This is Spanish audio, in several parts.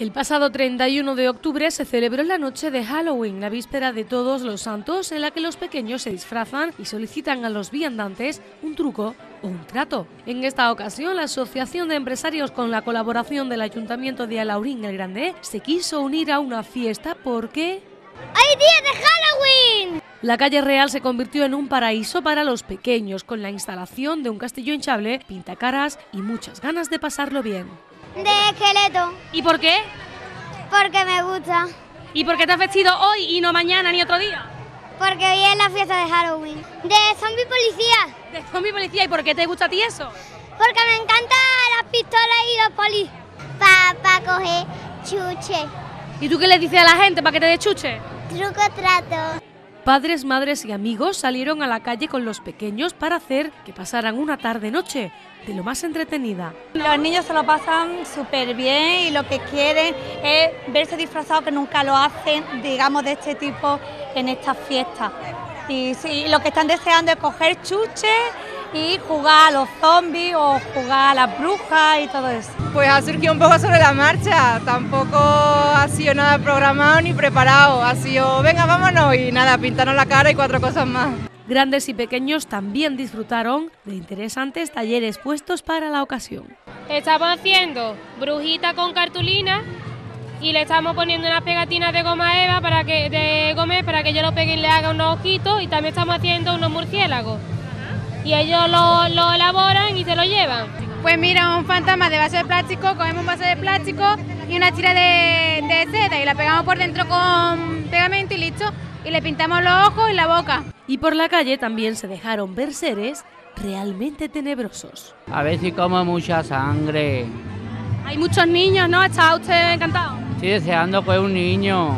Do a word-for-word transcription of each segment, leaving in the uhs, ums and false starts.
El pasado treinta y uno de octubre se celebró la noche de Halloween, la víspera de Todos los Santos, en la que los pequeños se disfrazan y solicitan a los viandantes un truco o un trato. En esta ocasión, la Asociación de Empresarios, con la colaboración del Ayuntamiento de Alhaurín el Grande, se quiso unir a una fiesta porque ¡hay día de Halloween! La calle Real se convirtió en un paraíso para los pequeños, con la instalación de un castillo hinchable, pintacaras y muchas ganas de pasarlo bien. De esqueleto. ¿Y por qué? Porque me gusta. ¿Y por qué te has vestido hoy y no mañana ni otro día? Porque hoy es la fiesta de Halloween. De zombie policía. ¿De zombie policía? ¿Y por qué te gusta a ti eso? Porque me encantan las pistolas y los polis. Para pa coger chuche. ¿Y tú qué le dices a la gente para que te dé chuche? Truco trato. Padres, madres y amigos salieron a la calle con los pequeños para hacer que pasaran una tarde-noche de lo más entretenida. Los niños se lo pasan súper bien y lo que quieren es verse disfrazados, que nunca lo hacen, digamos, de este tipo en estas fiestas. Y sí, lo que están deseando es coger chuches y jugar a los zombies o jugar a las brujas y todo eso. Pues ha surgido un poco sobre la marcha, tampoco ha sido nada programado ni preparado, ha sido venga vámonos y nada, pintarnos la cara y cuatro cosas más. Grandes y pequeños también disfrutaron de interesantes talleres puestos para la ocasión. Estamos haciendo brujita con cartulina y le estamos poniendo unas pegatinas de goma eva para que de gomé para que ellos lo peguen y le hagan unos ojitos, y también estamos haciendo unos murciélagos. Y ellos lo, lo elaboran y se lo llevan. Pues mira, un fantasma de vaso de plástico, cogemos un vaso de plástico y una tira de, de seda y la pegamos por dentro con pegamento y listo. Y le pintamos los ojos y la boca. Y por la calle también se dejaron ver seres realmente tenebrosos. A ver si como mucha sangre. Hay muchos niños, ¿no? ¿Está usted encantado? Estoy deseando coger un niño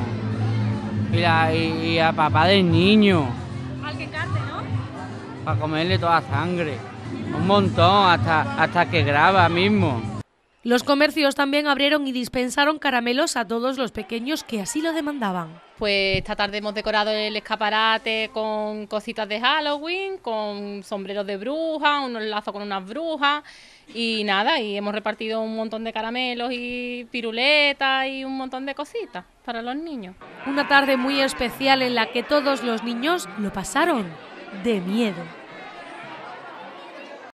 y, la, y, y a papá del niño. Al que cante, ¿no? Para comerle toda la sangre. Un montón, hasta, hasta que graba mismo. Los comercios también abrieron y dispensaron caramelos a todos los pequeños que así lo demandaban. Pues esta tarde hemos decorado el escaparate con cositas de Halloween, con sombreros de bruja, unos lazos con unas brujas y nada, y hemos repartido un montón de caramelos y piruletas y un montón de cositas para los niños. Una tarde muy especial en la que todos los niños lo pasaron de miedo.